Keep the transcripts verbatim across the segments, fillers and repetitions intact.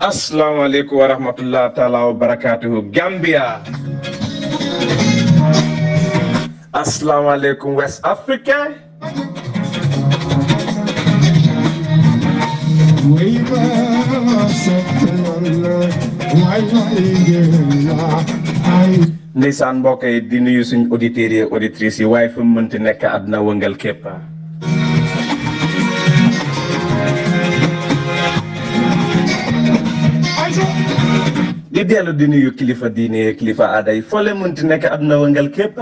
Assalamu alaikum wa rahmatullahi ta'ala wa barakatuhu. Gambia. Assalamu alaikum West Africa. Ndeysaan mbokk yi di nuyu suñ auditeurs yi auditrices yi waaye fu mu mënti nekk àdduna wëngal képp. di dellu di nuyu kilifa diine kilifa aada yi foo leen mënti nekk àdduna wëngal képp.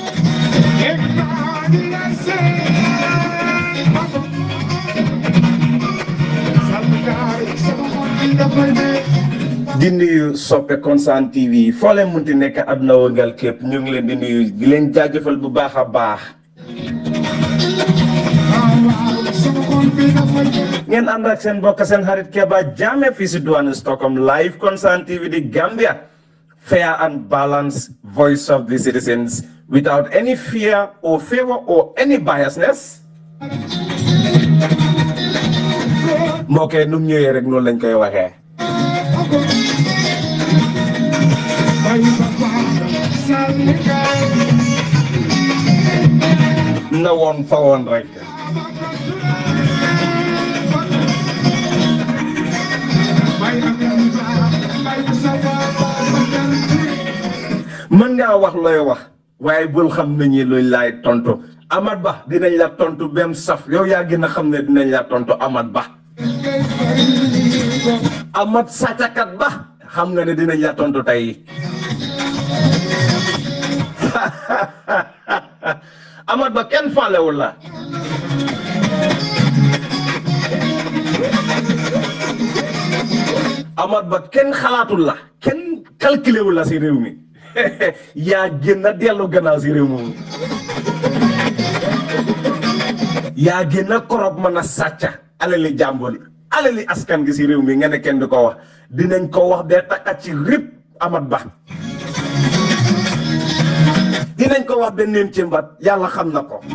di nuyu soppe Constant T V foo leen mënti nekk àdduna wëngal képp ñu ngi leen di nuyu di leen jaajëfal bu baax a baax. ngeen ànd ak seen mbokk seen xarit Keba Jammeh fii si diwaanu Stockholm live Constant T V di Gambia fair and balanced voice of the citizens without any fear or favor or any biasness. mbokk yi nu mu ñëwee rek noonu lañ koy waxee. na woon fa woon rek. mën ngaa wax looy wax waaye bul xam nañu luy laay tontu Amat Bah dinañ la tontu bem saf yow yaa gën a xam ne dinañ la tontu Amat Bah. Amat sàccakat ba xam nga ne dinañ la tontu tey. Amat Bah kenn faalewul la. Amat Bah kenn xalaatul la kenn calculé wul la si réew mi yaa gën a dellu gannaaw si réew moomu yaa gën a korob mën a sàcca alali jàmbur alali askan gi si réew mi nga ne kenn du ko wax dinañ ko wax bee takkat ci rip Amat Bah dinañ ko wax benn ci mbat yàlla xam na ko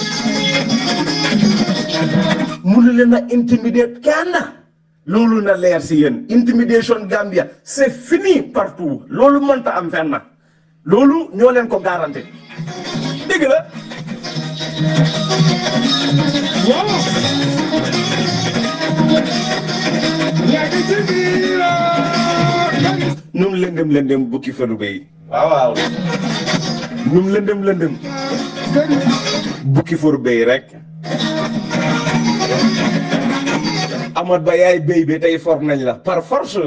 mënu leen a intimider kenn loolu na leer si yéen intimidation Gambia c'est fini partout loolu mënta am fenn loolu ñoo leen ko garanti dégg la num lëndëm lëndëm bukki fadu bay waaw waaw num lëndëm lëndëm bukki fadu bay rek Amat Bah yaay béy bi tey for nañ la par force.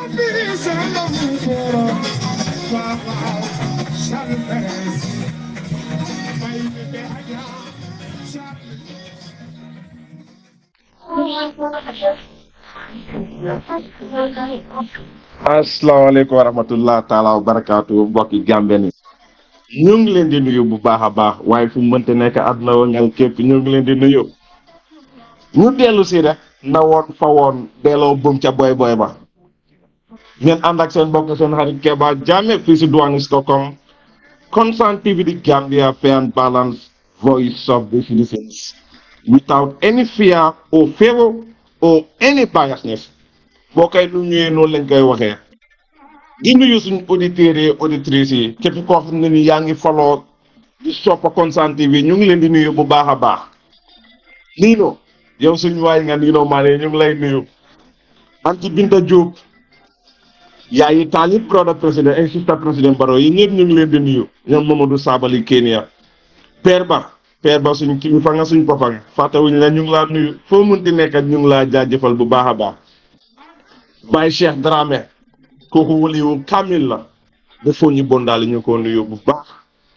asalaamaaleykum wa rahmatulah taalaa wa barakaatu mbokki Gambie ni ñu ngi leen di nuyu bu baax a baax waaye fu mu mënti nekk àdduna wëngal képp ñu ngi leen di nuyu. ñu dellu si rek na woon fa woon delloo bëm ca boy boy ba ngeen ànd ak seen mbokk seen xarit Keba Jammeh fii si diwaanu Stockholm Constant T V di Gambia fair and balanced voice of the citizens without any fear or favor or any biasness boo koy lu ñëwee noonu lañ koy waxee di nuyu suñ auditeurs yi auditrices yi képp koo xam ne ni yaa ngi follow di soppa Constant T V ñu ngi leen di nuyu bu baax a baax nii no yow suñu waay nga nii noo maane ñu ngi lay nuyu anti Binta Diop yaayi taalib brother président et sister président Barrow yi ñëpp ñu ngi leen di nuyu ñoom Mamadou Sabali Kenya père ba père ba suñ kilifa nga suñ papa nga fàttewuñ la ñu ngi laa nuyu foo munti nekk ñu ngi laa jaajëfal bu baax a baax Baye Cheikh Dramé kooku waliwu kamil la dafoo ñu bondaali ñu ko nuyu bu baax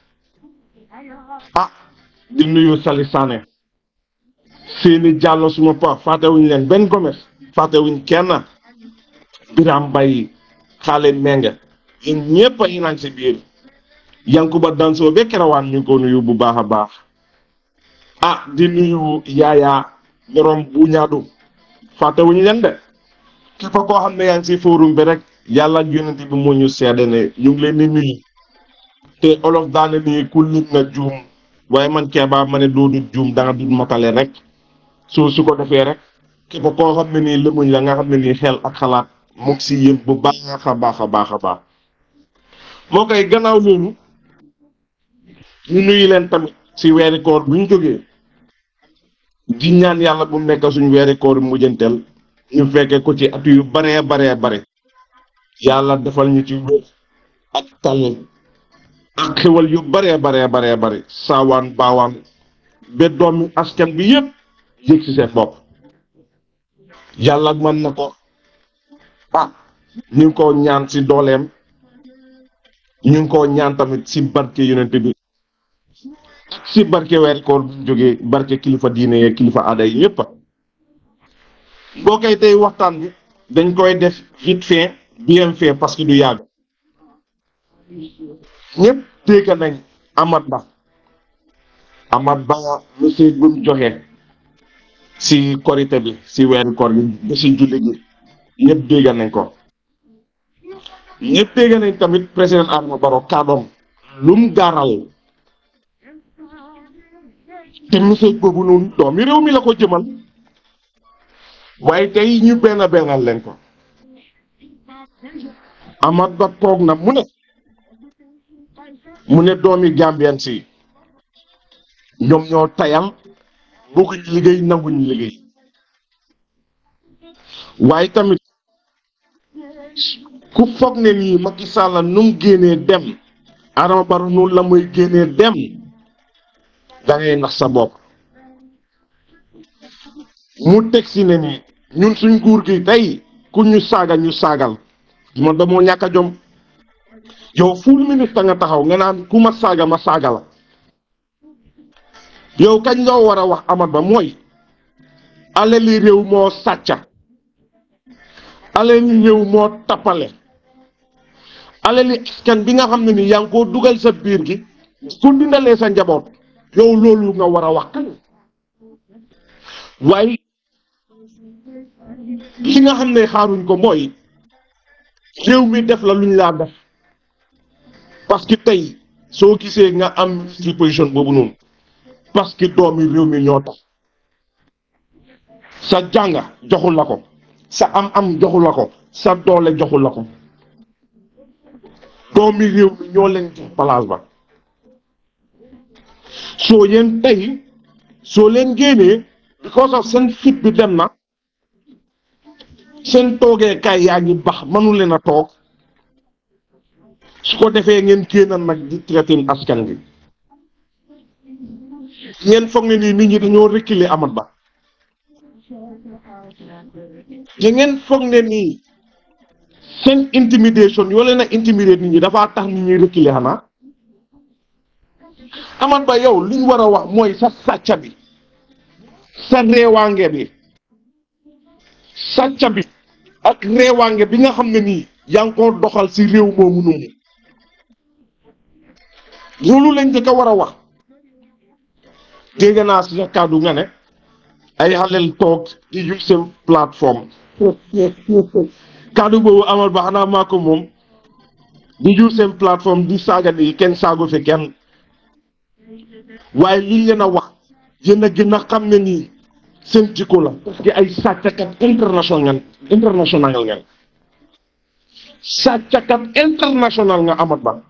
ah di nuyu Sali Sané Seeni Diallo suma pa fàttewuñ leen benn Gomes fàttewuñ kenn Biram Bay xaale Menge yéen ñëpp a yi naan si biir Yankuba Danso be kerawaan ñu ngi ko nuyu bu baax a baax ah di nuyu Yaaya borom bu ñaadu fàttewuñ leen de képp koo xam ne yaa ngi si forum bi rek yàlla ak yonent bi moo ñu seede ne ñu ngi leen di nuyu te olof daane ni ku lim na juum waaye man Keba ma ne doo du juum da nga dut matale rek soo su ko defee rek képp koo xam ne nii lëmuñ la nga xam ne nii xel ak xalaat mu ngi si yéen bu baax a baax a baax a baax moo koy gannaaw loolu ñu nuyu leen tamit si weeri koor bu ñu jógee di ñaan yàlla bu mu nekk suñu weeri koor mujjanteel ñu fekkee ko ci at yu baree baree bare yàlla defal ñu ci wér ak tal ak xewal yu baree baree baree bare saawaan baawaan ba doomi askan bi yépp yëg si seen bopp yàlla mën na ko ah ñu ngi ko ñaan si dooleem ñu ngi ko ñaan tamit si barke yonent bi ak si barke weer koor bu ñu jógee barke kilifa diine yeeg kilifa aada yi ñëpp boo koy tey waxtaan bi dañ koy def vite fait bien fait parce que du yàgg ñëpp dégg nañ Amat Bah Amat Bah message bu mu joxe si korité bi si weeru koor bi ba si julli gi ñëpp dégg nañ ko ñëpp dégg nañ tamit président Adama Barrow kàddoom lu mu gaaral te message boobu noonu doomi réew mi la ko jëmal waaye tey ñu benn bennal leen ko Amat Bah toog na mu ne mu ne doomi Gambien si ñoom ñoo tayal bëgguñ liggéey nanguñ liggéey waaye tamit ku foog ne nii Macky Sall nu mu génnee dem Adama Barrow noonu la muy génnee dem da ngay nax sa bopp mu teg si ne nii ñun suñ nguur gi tey ku ñu saaga ñu saagal ma damoo ñàkk a jom yow full ministre nga taxaw nga naan ku ma saaga ma saaga la yow kañ loo war a wax Amat Bah mooy alali réew moo sàcca alali réew moo tappale alali askan bi nga xam ne ni yaa ngi koo dugal sa biir gi ku dindalee sa njaboot yow loolu nga war a wax kañ waaye li nga xam ne xaaruñ ko mooy réew mi def la luñ laa def parce que tey soo gisee nga am ci position boobu noonu parce que doomi réew mi ñoo tax sa jànga joxul la ko sa am-am joxul la ko sa doole joxul la ko doomi réew mi ñoo leen jox place ba soo yéen tey soo leen génnee because of seen fit bi dem na seen toogee kaay yaa ngi bax mënu leen a toog su ko defee ngeen génn nag di traité askan bi ngeen foog ne nii nit ñi dañoo reculer Amat Bah te ngeen foog ne nii seen intimidation yoo leen a intimider nit ñi dafaa tax nit ñi reculer xanaa Amat Bah yow li ñu war a wax mooy sa sàcca bi sa réewaange bi sàcca bi ak réewaange bi nga xam ne nii yaa ngi ko doxal si réew moomu noonu loolu lañ njëkk a war a wax dégg naa si sa kàddu nga ne ay xaleel toog di use seen plateforme kàddu boobu Amat Bah xanaa maa ko moom di use seen plateforme di saaga nii kenn saagu fi kenn waaye liñ leen a wax yéen a gën a xam ne nii seen jikko la parce que ay sàccakat international international ngeen sàccakat international nga Amat Bah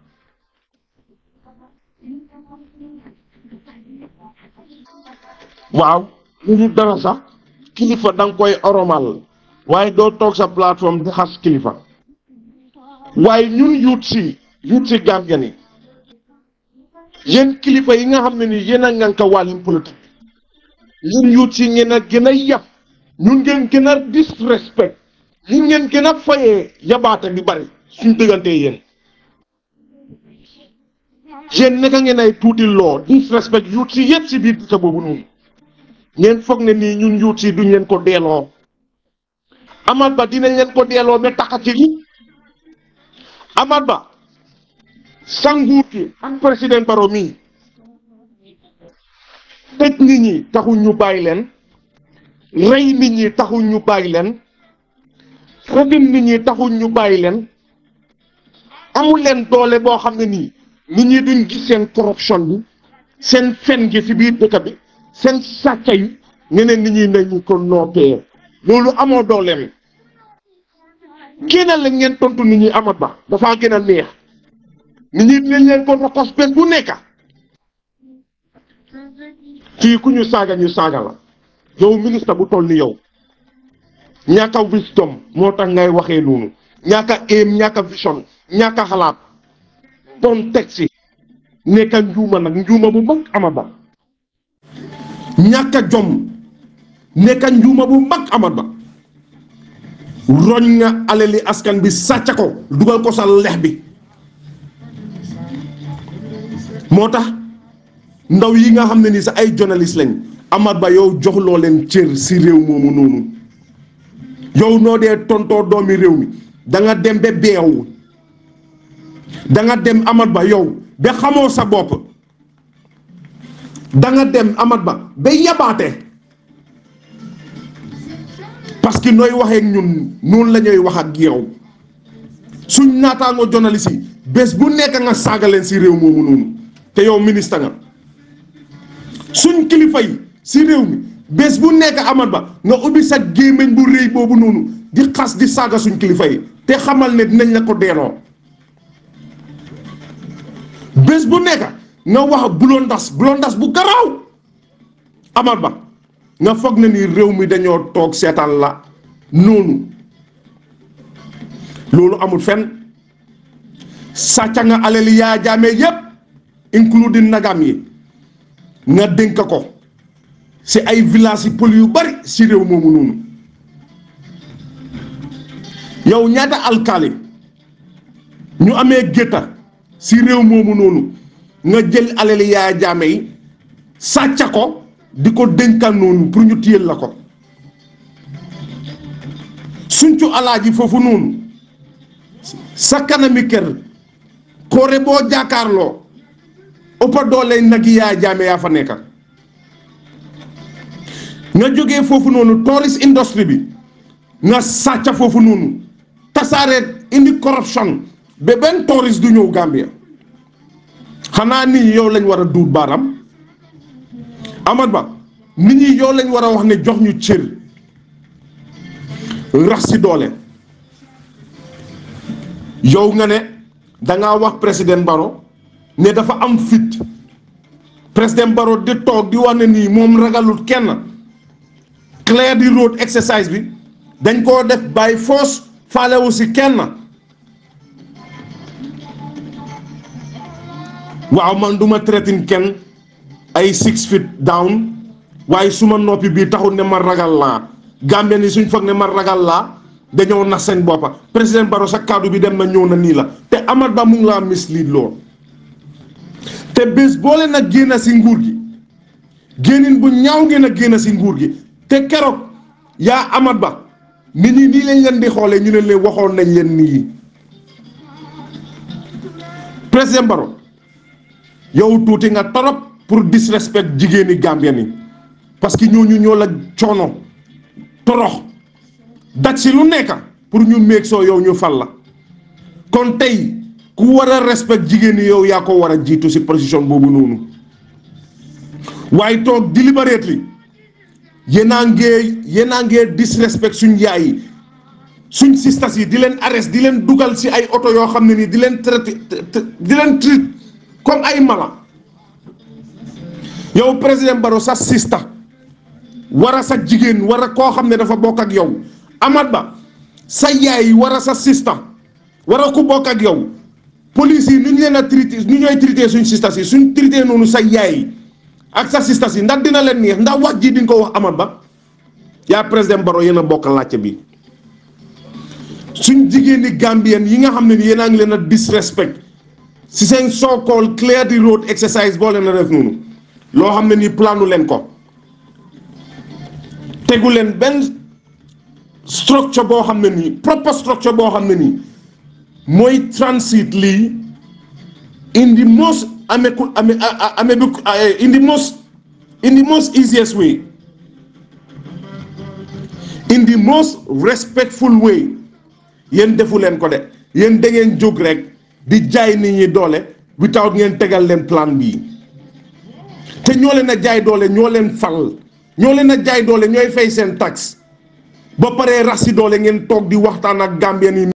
waaw lu ñu dara sax kilifa da nga koy oromal waaye doo toog sa plateforme di xas kilifa waaye ñun yuut si yuut si Gambien yi yéen kilifa yi nga xam ne ni yéen a ngànk wàllum politique yéen yuut si ngeen a gën a yab ñun ngeen gën a disrespect ñun ngeen gën a fayee yabaate bi bari suñ dëggante yéen yéen naka ngeen ay tuuti loo disrespect yuut si yëpp si biir dëkk boobu noonu ngeen foog ne nii ñun yuut si duñ leen ko delloo Amat Bah dinañ leen ko delloo ba taxati li Amat Bah sa nguur gi ak président Barrow mii tëj nit ñi taxul ñu bàyyi leen rey nit ñi taxul ñu bàyyi leen xëgin nit ñi taxul ñu bàyyi leen amul leen doole boo xam ne nii nit ñi duñ gis seen corruption bi seen fen gi ci biir dëkk bi seen sàcca yi ñeneen nit ñi nañu ko nootee loolu amoo dooleem génnal leen ngeen tontu nit ñi Amat Bah dafaa gën a neex nit ñi dinañ leen ko raxas bés bu nekk kii ku ñu saaga ñu saaga la yow ministre bu toll ni yow ñàkk a wisdom moo tax ngay waxee noonu ñàkk a aim ñàkk a vision ñàkk a xalaat bon teg si nekk a njuuma nag njuuma bu mag Amat Bah ñàkk a jom nekk a njuuma bu mag Amat Bah roñ nga alali askan bi sàcc ko dugal ko sa lex bi moo tax ndaw yi nga xam ne ni sa ay journaliste lañ Amat Bah yow joxloo leen cër si réew moomu noonu yow noo dee tontoo doomi réew mi da nga dem ba beew da nga dem Amat Bah yow ba xamoo sa bopp da nga dem Amat Bah ba yabaate parce que nooy waxee ak ñun noonu la ñuy wax ak yow suñ naataangoo journaliste yi bés bu nekk nga saaga leen si réew moomu noonu te yow ministre nga suñ kilifa yi si réew mi bés bu nekk Amat Bah nga ubbi sa gémmiñ bu rëy boobu noonu di xas di saaga suñ kilifa yi te xamal ne dinañ la ko delloo bés bu nekk nga wax bulondas bulondas bu garaaw Amat Bah nga foog na ni réew mi dañoo toog seetaan la noonu loolu amul fenn sàcca nga alali Yaya Jammeh yépp including nagam yi nga dénk ko si ay village yi pël yu bari si réew moomu noonu yow ñaata alkaali ñu amee gétta si réew moomu noonu nga jël alali Yaya Jammeh yi sàcca ko di ko dénkal noonu pour ñu téyel la ko suñcu alaaji foofu noonu sa kanami kër koore boo jàkkaarloo ëppa doole nag Yaya Jammeh yaa fa nekka nga jógee foofu noonu tourist industry bi nga sàcca foofu noonu tasaare indi corruption ba benn tourist du ñëw Gambia xanaa nit ñi yow lañ war a duut baaram Amat Bah nit ñi yow lañ war a wax ne jox ñu cër rax si doole yow nga ne dangaa wax président Barrow ne dafa am fit président Barrow di toog di wax ne nii moom ragalul kenn clear the road exercise bi dañ koo def by force faalewu si kenn waaw man duma traité kenn ay six feet down waaye suma noppi bii taxul ne ma ragal laa Gambien yi suñ foog ne ma ragal laa dañoo nax seen boppa président Barrow sa kaddu bi dem na ñëw na nii la te Amat Bah mu ngi laa mislead lool te bés boole nag génn si nguur gi génnin bu ñaaw ngeen a génn si nguur gi te keroog yaa Amat Bah nit ñi nii lañ leen di xoolee ñu ne leen waxoon nañ leen nii président Barrow yow tuuti nga torop pour disrespect jigéeni Gambien yi parce que ñooñu ñoo la coono torox daj si lu nekk pour ñu meeg soo yow ñu fal la kon tey ku war a respect jigéen ñi yow yaa ko war a jiitu si position boobu noonu waaye toog deliberately yéenaa ngee yéenaa ngee disrespect suñ yaay yi suñ sistas yi di leen arrest di leen dugal si ay oto yoo xam ne nii di leen traité di leen traité comme ay mala yow président Barrow sa sista war a sa jigéen war a koo xam ne dafa bokk ak yow Amat Bah sa yaay war a sa sista war a ku bokk ak yow police yi nu ñu leen a traité nu ñooy traité suñ sistas yi suñ traité noonu sa yaay ak sa sistas yi ndax dina leen neex ndax wax ji di nga ko wax Amat Bah yaa président Barrow yéen a bokk laajte bi suñ jigéeni Gambien yi nga xam ne ni yéen a ngi leen a disrespect si seen so called clear the road exercise boo leen a def noonu loo xam ne nii planu leen ko tegu leen benn structure boo xam ne nii proper structure boo xam ne nii mooy transit lii in the most amicable in the most in the most easiest way in the most respectful way yéen defu leen ko de yéen da ngeen jóg rek di jaay nit ñi doole without ngeen tegal leen plan bii te ñoo leen a jaay doole ñoo leen fal ñoo leen a jaay doole ñooy fay seen tax ba paree rasi doole ngeen toog di waxtaan ak Gambien yi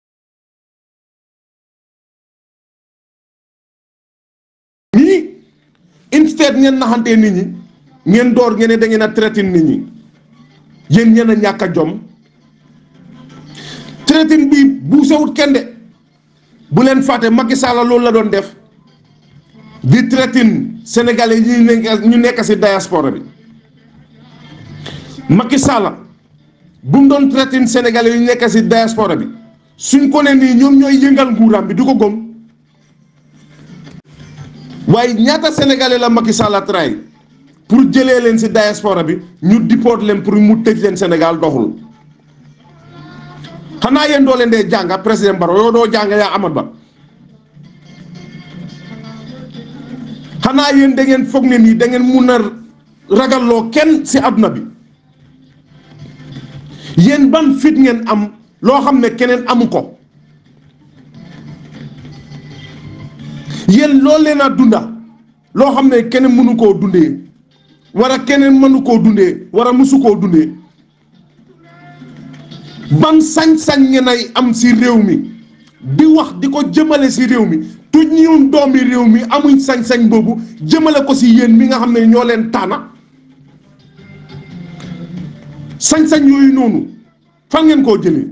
nii instead ngeen naxantee nit ñi ngeen door ngeen ne da ngeen a traité nit ñi yéen ñeen a ñàkk a jom traité bi bu sewut kenn de bu leen fàtte Macky Sall loolu la doon def di traité Sénégalais yi ñu nekk si diaspora bi Macky Sall bu mu doon traité Sénégalais yu nekk si diaspora bi suñ ko ne nii ñoom ñooy yëngal nguuram bi du ko gëm waaye ñaata Sénégalais la Macky Sall tray pour jëlee leen si diaspora bi ñu diport leen pour mu tëj leen Sénégal doxul xanaa yéen doo leen dee jànga président Barrow yow doo jàng yaa Amat Bah xanaa yéen da ngeen foog ne nii da ngeen mun a ragalloo kenn si àdduna bi yéen ban fit ngeen am loo xam ne keneen amu ko yéen loolu leen a dunda loo xam ne keneen mënu koo dundee war a keneen mënu koo dundee war a musu koo dundee ban sañ-sañ ngeen ay am si réew mi di wax di ko jëmale si réew mi tu ñun doomi réew mi amuñ sañ-sañ boobu jëmale ko si yéen mi nga xam ne ñoo leen taana sañ-sañ yooyu noonu fan ngeen koo jëlee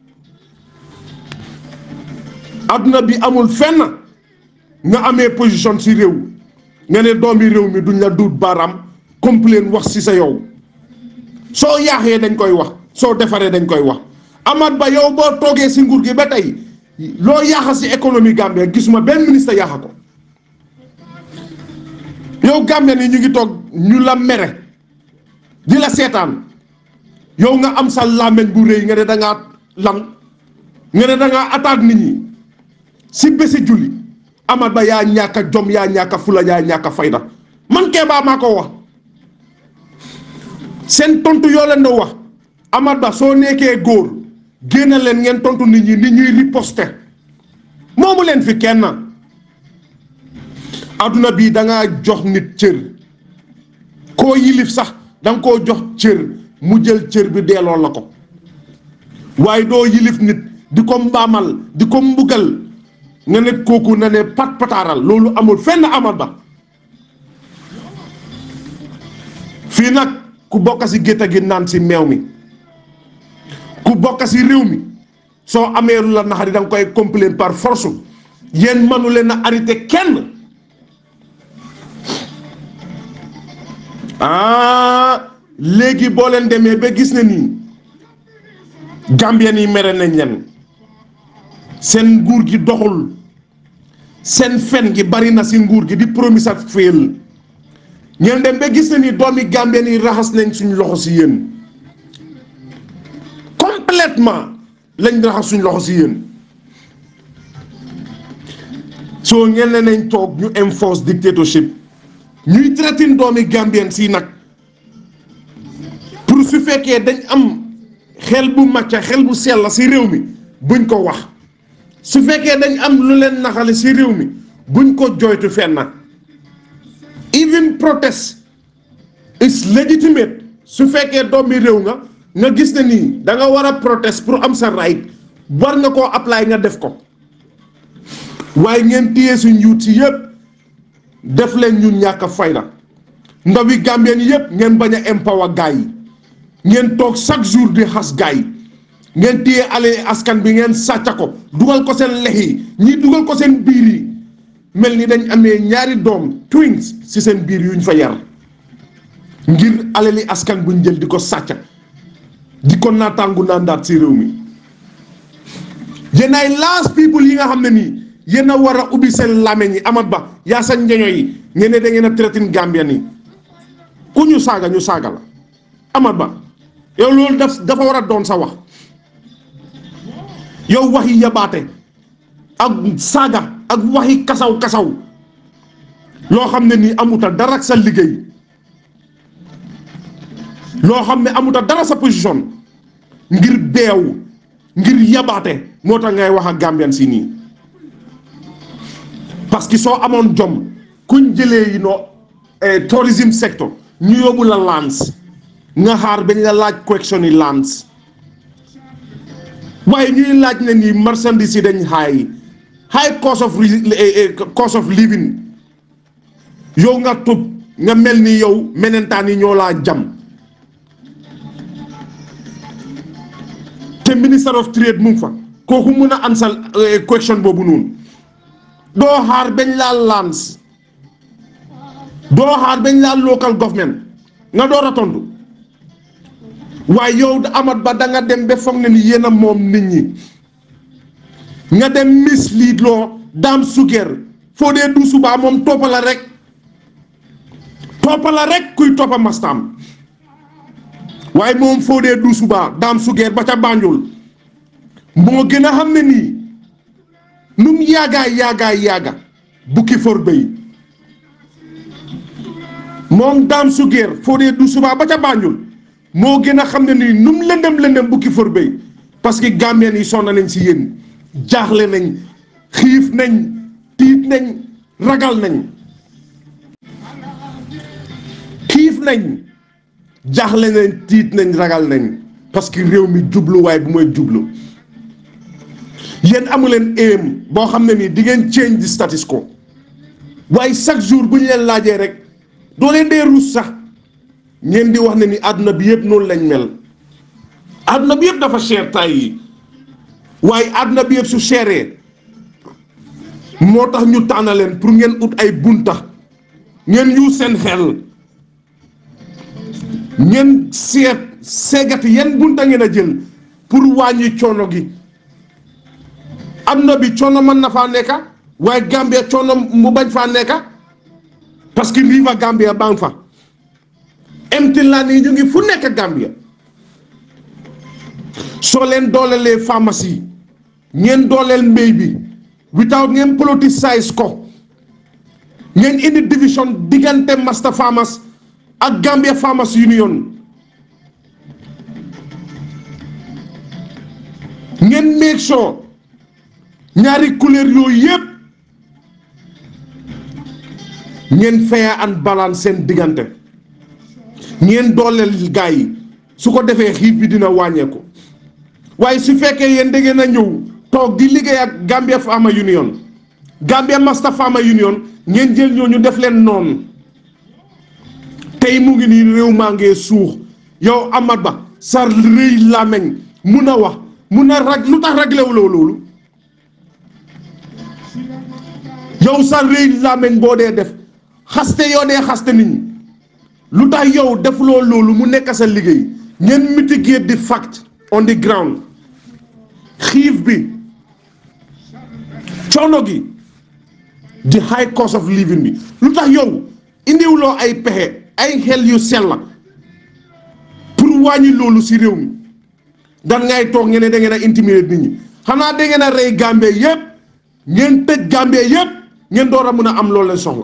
adduna bi amul fenn nga amee position si réew nga ne doomi réew mi duñ la duut baaraam complain wax si sa yow soo yaaxee dañ koy wax soo defaree dañ koy wax Amat Bah yow boo toogee si nguur gi ba tey loo yaaxa si économie Gambie gisuma benn ministre yaaxa ko yow Gambien yi ñu ngi toog ñu la mere di la seetaan yow nga am sa làmmeñ bu rëy nga ne da ngaa lan nga ne da ngaa attaque nit ñi si bési julli Amat Bah yaa ñàkk a jom yaa ñàkk a fula yaa ñàkk a fayda man Kéba maa ko wax seen tontu yoo leen doo wax Amat Bah soo nekkee góor génn leen ngeen tontu nit ñi nit ñuy riposte moomu leen fi kenn adduna bii da ngaa jox nit cër koo yilif sax da nga koo jox cër mu jël cër bi delloo la ko waaye doo yilif nit di ko mbaamal di ko mbugal nga ne kooku na ne pat pataaral loolu amul fenn Amat Bah fii nag ku bokk si gétt gi naan si meew mi ku bokk si réew mi soo amee lu la naxari da nga koy complain par force yéen mënu leen a arrêté kenn ah léegi boo leen demee ba gis ne nii Gambien yi mere nañ leen seen nguur gi doxul seen fen gi bari na si nguur gi di promise ak féel ngeen dem ba gis ne nii doomi Gambien yi raxas nañ suñ loxo si yéen complètement lañ raxas suñ loxo si yéen soo ngeen ne nañ toog ñu enforce dictatorship ñuy traité doomi Gambien si nag pour su fekkee dañ am xel bu màcca xel bu sell si réew mi buñ ko wax su fekkee dañ am lu leen naxale si réew mi buñ ko joytu fenn even protest is legitimate su fekkee doomi réew nga nga gis ne nii da nga war a protest pour am sa right war nga koo apply nga def ko waaye ngeen téye suñ njuut si yëpp def leen ñun ñàkk a fayda ndawi Gambien yëpp ngeen bañ a empower gaay yi ngeen toog chaque jour di xas gaay yi ngeen téye ale askan bi ngeen sàcca ko dugal ko seen lex yi ñii dugal ko seen biir yi mel ni dañ amee ñaari doom twins si seen biir yuñ fa yar ngir alali askan buñ jël di ko sàcca di ko naataangu naandaat si réew mi yéen ay last people yi nga xam ne nii yéen a war a ubbi seen làmmiñ yi Amat Bah yaa sa njeño yi ngeen ne da ngeen a traité Gambien yi ku ñu saaga ñu saaga la Amat Bah yow loolu daf dafa war a doon sa wax yow waxi yabaate ak saaga ak waxi kasaw kasaw loo xam ne nii amuta dara ak sa liggéey loo xam ne amuta dara sa position ngir beew ngir yabaate moo tax ngay wax ak Gambien si nii parce que soo amoon jom kuñ jëlee yi no tourism sector ñu yóbbu la lands nga xaar bañ la laaj question yi lands waaye ñuy laaj ne ni marchandise yi dañ high high cost of cost of living yow nga tub nga mel ni yow menentaan yi ñoo laa jam te minister of trade mu ngi fa kooku mun a ansal question boobu noonu doo xaar bañ laa lands doo xaar bañ laa local government nga door a tontu waaye yow amat ba da nga dem ba foog ne ni yéen a moom nit ñi nga dem mislead loo daam suger foo dee du subaa moom toppala rek toppala rek kuy toppa mastam waaye moom foo dee du subaa daam suger ba ca Banjul moo gën a xam ne nii num yaagaa yaagaa yaaga bukki for béy moom daam suger foo dee du subaa ba ca Banjul moo gën a xam ne nii num lëndëm lëndëm bukki for béy parce que Gambien yi sonn nañ si yéen jaaxle nañ xiif nañ tiit nañ ragal nañ xiif nañ jaaxle nañ tiit nañ ragal nañ parce que réew mi jubluwaay bu mooy jublu yéen amuleen aim boo xam ne nii di ngeen change di status quo waaye chaque jour bu ñu leen laajee rek doo leen dee ruus sax ngeen di wax ne ni àdduna bi yëpp noonu lañ mel àdduna bi yëpp dafa cher tay yi waaye àdduna bi yëpp su seeree moo tax ñu tànna leen pour ngeen ut ay bunta ngeen yu seen xel ngeen seet seegati yan bunta ngeen a jël pour wàññi coono gi àdduna bi coono mën na faa nekka waaye Gambia coono mu bañ faa nekka parce que riva Gambia baa ngi fa empty land yi ñu ngi fu nekk Gambia soo leen doolelee pharmacie ngeen dooleel mbéy bi without ngeen politicize ko ngeen indi division diggante Master Farmers ak Gambia Farmers Union ngeen make sure ñaari couleur yooyu yëpp ngeen fair and balance seen diggante ngeen dooleel gaay yi su ko defee xiif bi dina wàññeeku waaye su fekkee yéen da ngeen a ñëw toog di liggéey ak Gambia Farmers Union Gambia Master Farmers Union ngeen jël ñoo ñu def leen noonu tey mu ngi nii réew maa ngee suux yow Amat Bah sa rëy làmmeñ mun a wax mun a rag lu tax raglewuloo loolu yow sa rëy làmmeñ boo dee def xaste yoo dee xaste nit ñi lu tax yow defuloo loolu mu nekk sa liggéey ngeen mitigate the fact on the ground xiif bi coono gi the high cost of living bi lu tax yow indiwuloo ay pexe ay xel yu sell la pour wàññi loolu si réew mi dan ngay toog ngeen ne da ngeen a intimider nit ñi xanaa da ngeen a rey Gambie yëpp ngeen tëj Gambie yëpp ngeen door a mën a am loolu leen soxla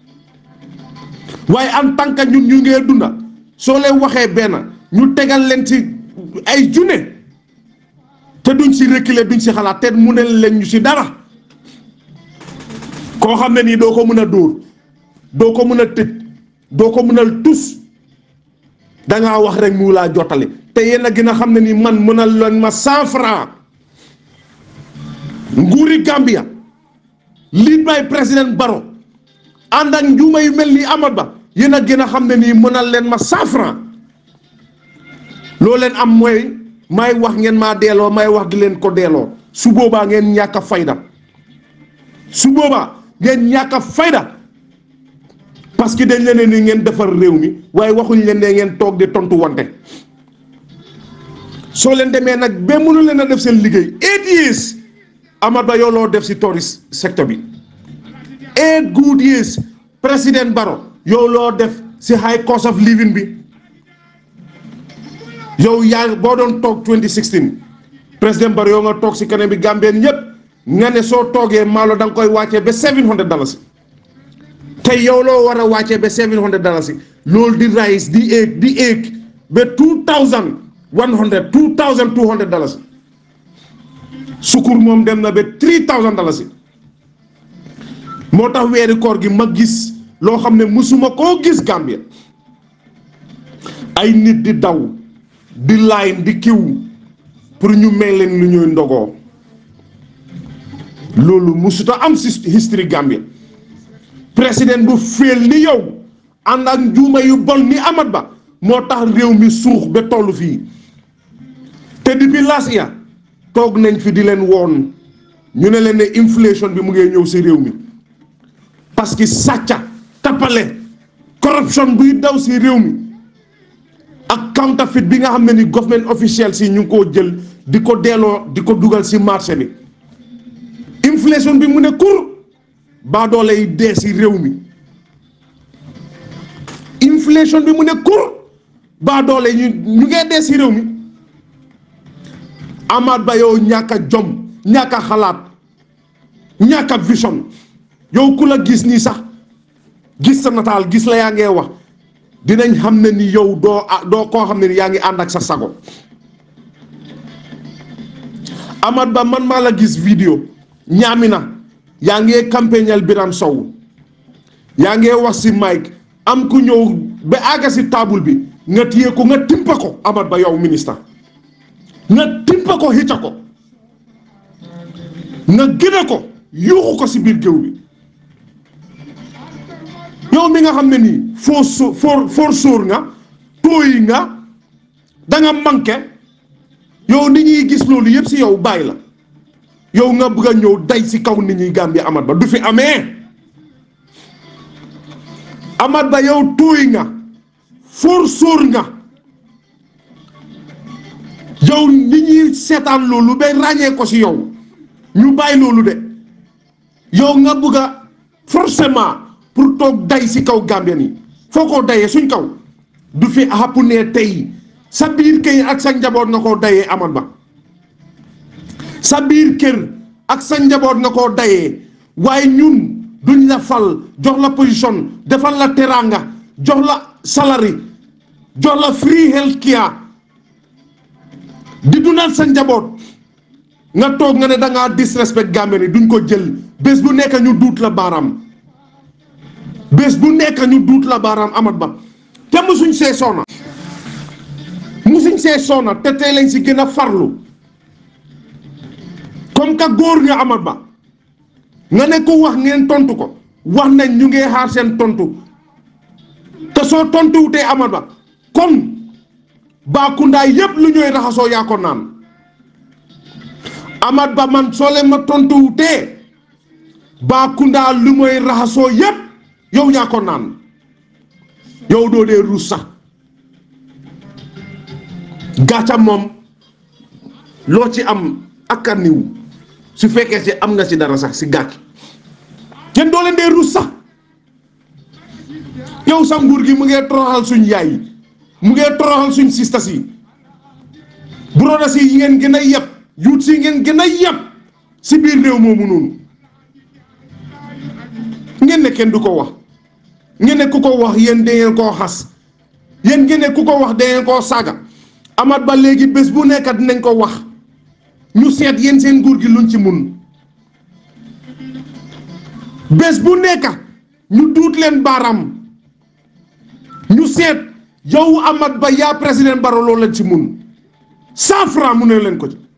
waaye en tant que ñun ñu ngee dunda soo leen waxee benn ñu tegal leen ci ay junne te duñ si reculer duñ si xalaat te mu ne leen ñu si dara koo xam ne nii doo ko mën a dóor doo ko mën a tëj doo ko mën a tus dangaa wax rek mu laa jottali te yéen a gën a xam ne nii man mën a leen ma cent franc nguuri Gambia lead by président Barrow ànd ak njuuma yu mel ni Amat Bah yéen a gën a xam ne nii mënal leen ma cent franc loo leen am mooy may wax ngeen maa delloo may wax di leen ko delloo su boobaa ngeen ñàkk a fayda su boobaa ngeen ñàkk a fayda parce que dañ leen ni ngeen defar réew mi waaye waxuñ leen ne ngeen toog di tontu wante soo leen demee nag ba mënu leen a def seen liggéey eight years Amat Bah yow loo def si tourist secteur bi eight good years président Barrow yow loo def si high cost of living bi yow yaa boo doon toog twenty sixteen président Barrow yow nga toog si kanam bi Gambien ñëpp nga ne soo toogee maalo da nga koy wàccee ba seven hundred dollars tey yow loo war a wàccee ba seven hundred dollars loolu di rise di éeg di éeg ba two thousand one hundred two thousand two hundred dollars sukur moom dem na ba three thousand dollars moo tax weeri koor gi ma gis loo xam ne musuma koo gis Gambia ay nit di daw di line di kiw pour ñu may leen lu ñuy ndogoo loolu musuta am si history Gambia président bu féel ni yow ànd ak njuuma yu bon ni Amat Bah moo tax réew mi suux ba toll fii te depuis last year toog nañ fi di leen woon ñu ne leen ne inflation bi mu ngi ñëw si réew mi parce que sàcca tappale corruption buy daw si réew mi ak counterfeit bi nga xam ne ni government officiel si ñu ngi koo jël di ko delloo di ko dugal si marché bi inflation bi mu ne kur baa doole yi dee si réew mi inflation bi mu ne kur baa doole ñu ñu ngee dee si réew mi Amat Bah yow ñàkk a jom ñàkk a xalaat ñàkk a vision yow ku la gis nii sax gis sa nataal gis la yaa ngee wax dinañ xam ne ni yow doo doo koo xam ne ni yaa ngi ànd ak sa sago Amat Bah man maa la gis vidéo ñaami na yaa ngee campagnal Biram Sow yaa ngee wax si Mike am ku ñëw ba àgga si table bi nga téye ko nga timpa ko Amat Bah yow ministre nga timpa ko xicca ko nga gëne ko yuuxu ko si biir géew bi yow mi nga xam ne nii foo so for for sóor nga tooyi nga da nga manqué yow nit ñuy gis loolu yëpp si yow bàyyi la yow nga bëgg a ñëw day si kaw nit ñi Gambie Amat Bah du fi amee Amat Bah yow tooyi nga for sóor nga yow nit ñi seetaan loolu ba ràññee ko si yow ñu bàyyi loolu de yow nga bëgg a forcément pour toog day si kaw Gambien yi foo koo dayee suñ kaw du fi xàppu ne tey sa biir kër ak sa njaboot nga koo dayee Amat Bah sa biir kër ak sa njaboot nga koo dayee waaye ñun duñ la fal jox la position defal la teranga jox la salary jox la free health care di dundal sa njaboot nga toog nga ne da ngaa disrespect Gambien yi duñ ko jël bés bu nekk ñu duut la baaraam bés bu nekk ñu duut la baaraam Amat Bah te musuñ see soona musuñ see soona te tey lañ si gën a farlu comme que góor nga Amat Bah nga ne ko wax ngeen tontu ko wax nañ ñu ngi xaar seen tontu te soo tontuwutee Amat Bah kon Bakunda yëpp lu ñooy raxasoo yaa ko naan Amat Bah man soo leen ma tontuwutee Bakunda lu mooy raxasoo yëpp yow yaa ko naan yow doo dee ruus sax gàcca moom loo ci am ak a niw su fekkee si am nga si dara sax si gàcc kenn doo leen dee ruus sax yow sa nguur gi mu ngee toroxal suñ yaay yi mu ngee toroxal suñ sistas yi brodas yi ngeen gën a yeb yuut si ngeen gën a yeb si biir réew moomu noonu ngeen ne kenn du ko wax ngeen ne ku ko wax yéen da ngeen koo xas yéen ngeen ne ku ko wax da ngeen koo saaga Amat Bah léegi bés bu nekk dinañ ko wax ñu seet yéen seen nguur gi luñ ci mun bés bu nekk ñu duut leen baaraam ñu seet yow Amat Bah yaa président Barrow loolu lañ ci mun cent franc mu ne leen ko ci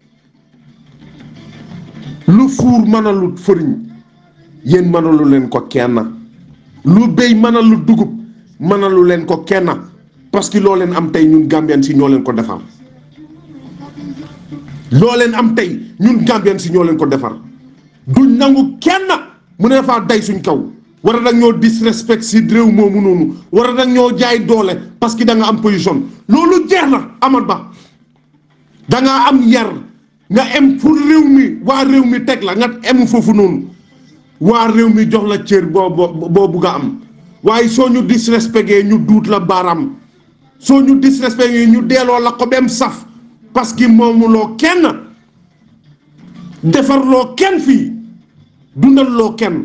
lu fuur mënalu fëriñ yéen mënalu leen ko kenn lu béy mënalu dugub mënalu leen ko kenn parce que loo leen am tey ñun Gambien si ñoo leen ko defar loo leen am tey ñun Gambien si ñoo leen ko defar duñ nangu kenn mu ne faa day suñ kaw war a nag ñoo disrespect si réew moomu noonu war a nag ñoo jaay doole parce que da nga am position loolu jeex na Amat Bah da nga am yar nga em pour réew mi waa réew mi teg la nga em foofu noonu waa réew mi jox la cër boo boo boo bugg a am waaye soo ñu disrespecté ñu duut la baaraam soo ñu disrespecté ñu delloo la ko bem saf parce que moomuloo kenn defarloo kenn fii dundalloo kenn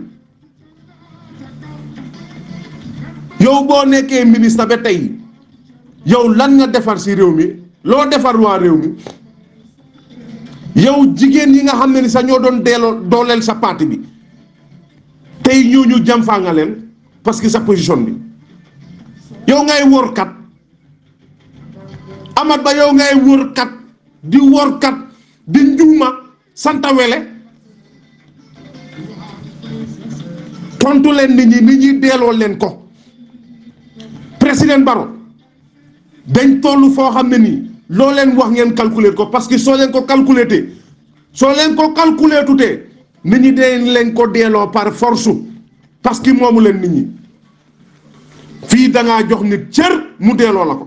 yow boo nekkee ministre ba tey yow lan nga defar si réew mi loo defar waa réew mi yow jigéen yi nga xam ne ni sax ñoo doon delloo dooleel sa parti bi tey ñooñu jàmfaa nga leen parce que sa position bi yow ngay wor kat Amat Bah yow ngay wor kat di wor kat di njuuma santa wele tontu leen nit ñi nit ñi delloo leen ko président Barrow dañ tollu foo xam ne nii loo leen wax ngeen calculer ko parce que soo leen ko calculer te soo leen ko calculer tutee nit ñi dañ leen ko delloo par force parce que moomu leen nit ñi fii da ngaa jox nit cër mu delloo la ko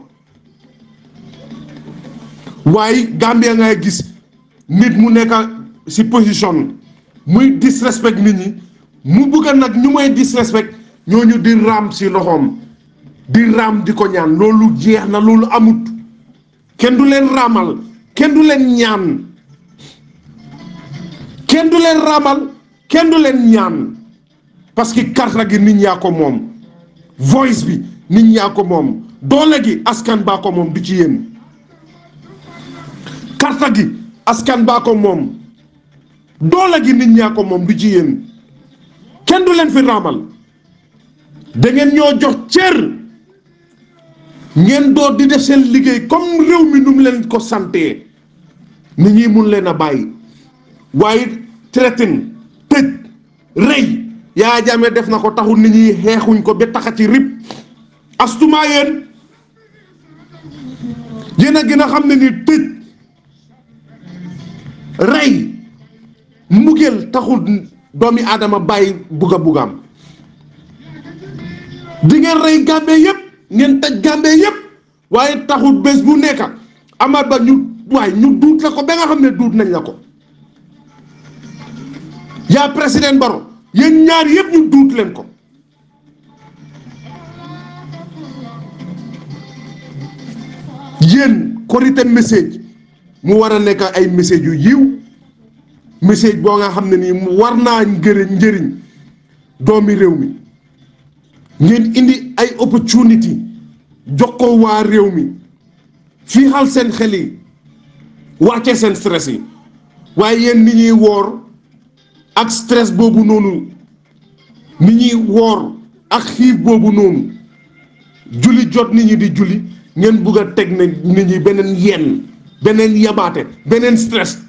waaye Gambia ngay gis nit mu nekk si position muy disrespect nit ñi mu bëgg nag ñu may disrespect ñooñu di raam si loxoom di raam di ko ñaan loolu jeex na loolu amut kenn du leen raamal kenn du leen ñaan kenn du leen raamal kenn du leen ñaan parce que karta gi nit ñaa ko moom voice bi nit ñaa ko moom doole gi askan baa ko moom du ci yéen karta gi askan baa ko moom doole gi nit ñaa ko moom du ci yéen kenn du leen fi raamal da ngeen ñoo jox cër ngeen door di def seen liggéey comme réew mi nu mu leen ko santee nit ñi mun leen a bàyyi waaye traité tëj rëy Yaya Jammeh def na ko taxul nit ñi xeexuñ ko ba taxa ci rib astuma yéen yéen a gën a xam ne ni tëj rey mbugeel taxul doomi aadama bàyyi bugga buggaam di ngeen rey Gambie yépp ngeen taj Gambie yépp waaye taxul bés bu nekk Amat Bah ñu waaye ñu duut la ko ba nga xam ne duut nañ la ko yaa président Barrow yéen ñaar yépp ñu duut leen ko yéen korite message mu war a nekk ay message yu yiw message boo nga xam ne nii mu war naa njëriñ njëriñ doomi réew mi ngeen indi ay opportunity jox ko waa réew mi fii xal seen xel yi wàcce seen stress yi waaye yéen ni ñuy woor ak stress boobu noonu ni ñuy woor ak xiif boobu noonu julli jot nit ñi di julli ngeen bugg a teg ne nit ñi beneen yenn beneen yabaate beneen stress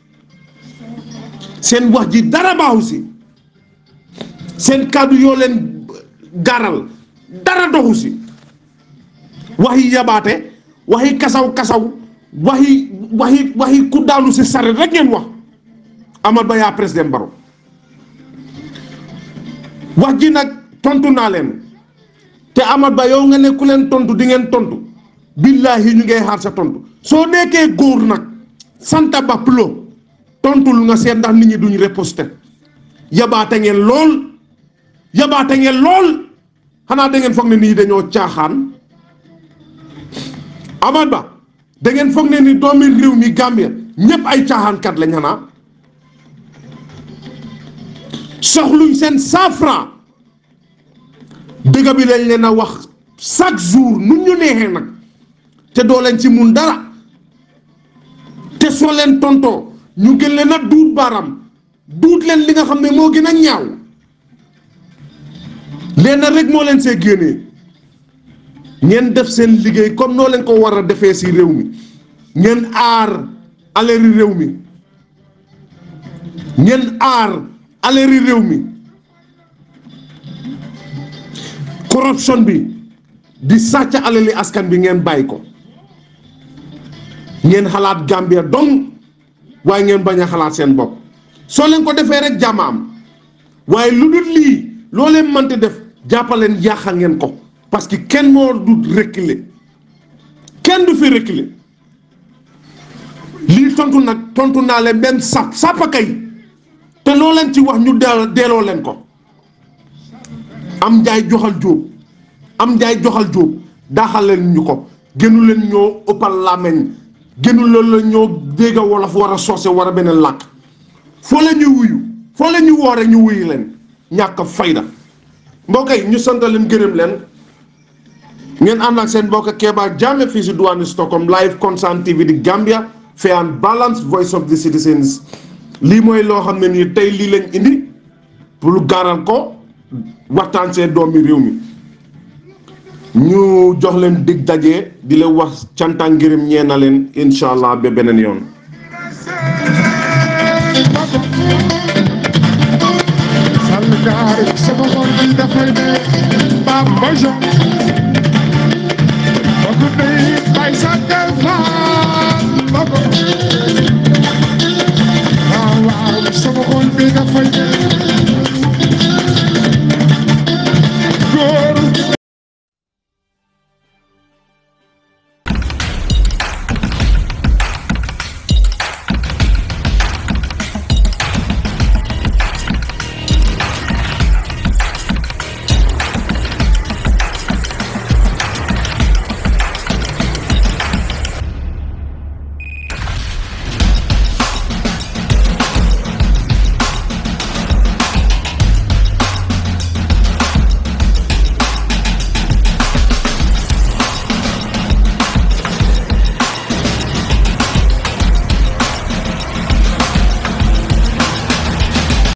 seen wax ji dara baaxu si seen kàddu yoo leen garal dara doxu si waxi yabaate waxi kasaw kasaw waxi waxi waxi ku daanu si saret rek ngeen wax Amat Bah yaa président Barrow wax ji nag tontu naa leen te Amat Bah yow nga ne ku leen tontu di ngeen tontu billahi ñu ngay xaar sa tontu soo nekkee góor nag santa ba plo tontul nga seet ndax nit ñi duñ riposte yabaate ngeen lool yabaate ngeen lool xanaa da ngeen foog ne nii dañoo caaxaan Amat Bah da ngeen foog ne ni doomi réew mi Gambia ñëpp ay caaxaankat lañ xanaa soxluñ seen cent franc dëgg bi lañ leen a wax chaque jour nu ñu neexee nag te doo leen ci mun dara te soo leen tontoo ñu gën leen a duut baaraam duut leen li nga xam ne moo gën a ñaaw leen rek moo leen see génnee ngeen def seen liggéey comme noo leen ko war a defee si réew mi ngeen aar aleri réew mi ngeen aar aleri réew mi corruption bi di sàcc alali askan bi ngeen bàyyi ko ngeen xalaat Gambia dong waaye ngeen bañ a xalaat seen bopp soo leen ko defee rek jàmm am waaye lu dul lii loo leen mënti def jàppaleen yàqa ngeen ko parce que kenn moo du reculer kenn du fi reculer lii tontu nag tontu naa leen benn sap sàppa kay te loo leen ci wax ñu delloo delloo leen ko am njaay joxal jóob am njaay joxal jóob daaxal leen ñu ko gënu leen ñoo ëppal làmmeñ gënu leen la ñoo dégg wolof war a soose war a beneen làkk foo la ñu wuyu foo la ñu woore ñu wuyu leen ñàkk fayda mbokk yi ñu sant leen gërëm leen ngeen ànd ak seen mbokk Keba Jammeh fii si diwaanu Stockholm live Concern T V di Gambia fair and balanced voice of the citizens lii mooy loo xam ne nii tey lii lañ indi pour gaaral ko waxtaan see doomi réew mi ñu jox leen dig daje di la wax canta ngërëm ñee na leen incha allah ba beneen yoon. Salgar sama xol bi dafay ne Bamba Jean bëgg nay bay sàkkal faal Bamba waaw waaw sama xol bi dafay ne